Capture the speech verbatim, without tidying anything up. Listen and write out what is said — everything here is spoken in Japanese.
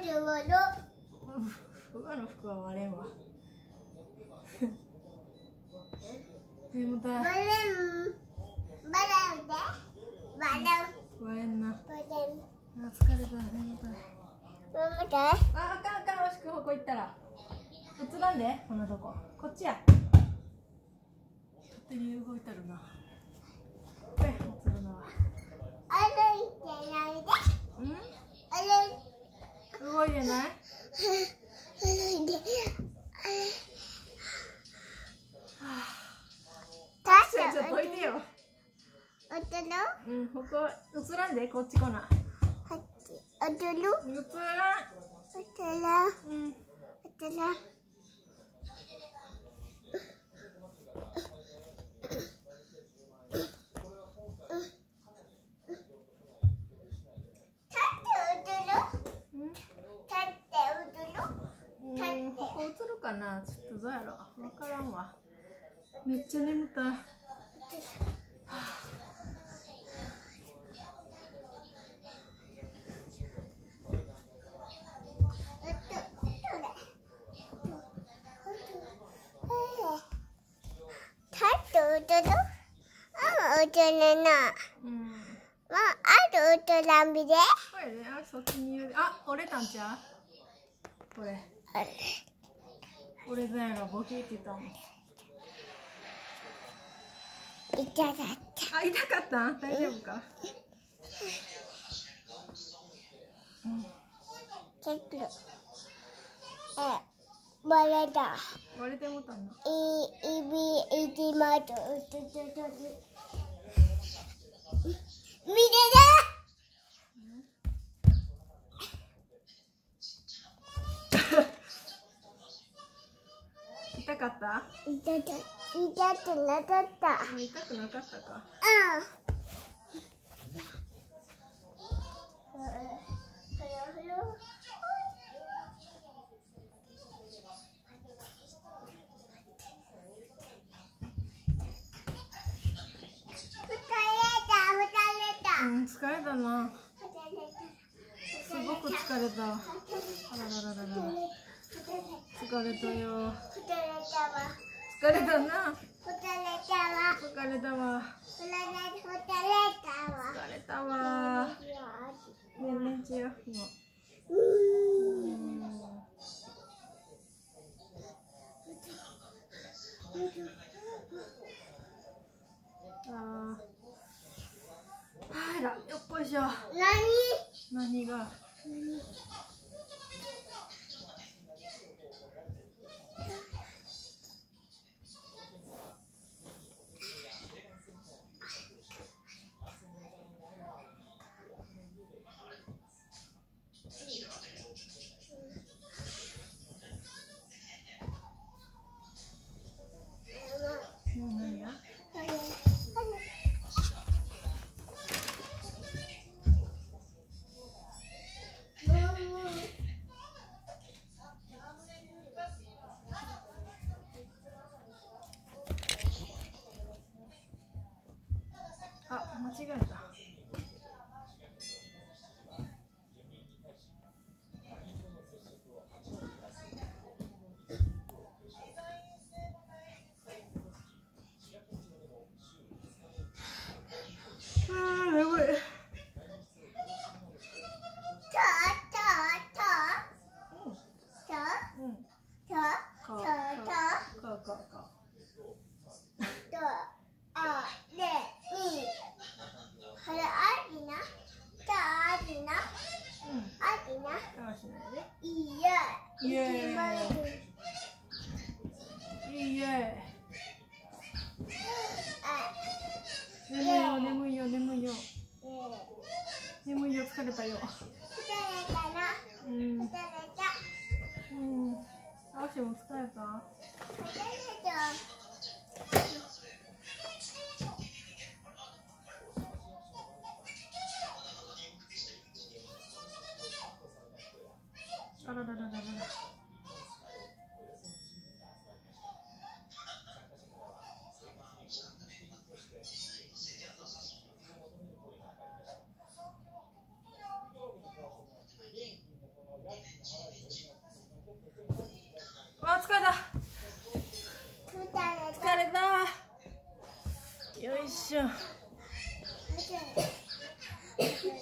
ふわの服は割れんわ。眠たい。割れんな。あ、疲れた。眠たい。あ、あかんあかん。おしくここ行ったら映らんで、こんなとこ。こっちや。勝手に動いたるな。これ映るな。うん？動いてない？ちょっとどいてよ。うん、ここ映らんで、こっち来な。映らん。うん。ここ映るかな、ちょっとどうやろう、わからんわ。めっちゃ眠たい。うん。これで、あ、そっちにいる。あ、折れたんちゃう？これ。折れたやろ、ボキって言ったもん。 痛かった。 あ、痛かった？大丈夫か？うん。 ちょっと。え、割れた。 割れてもたんだ。 い、いび、いきまと。見て痛かった？ 痛かった。痛くなかった。 痛くなかったか。うん、疲れたな。すごく疲れた。あららららら。疲れたよ。疲れたな。疲れたわ。疲れたわ。ねんねんちよ。ああ。はいら、よっこいしょ。何？何が？何や？あ、間違えた。あー、眠い。イエーイ。イエーイ。眠いよ、眠いよ、眠いよ。眠いよ、疲れたよ。うん。うん。あしも疲れた？あらららららら。 あ、疲れた。疲れた。よいしょ。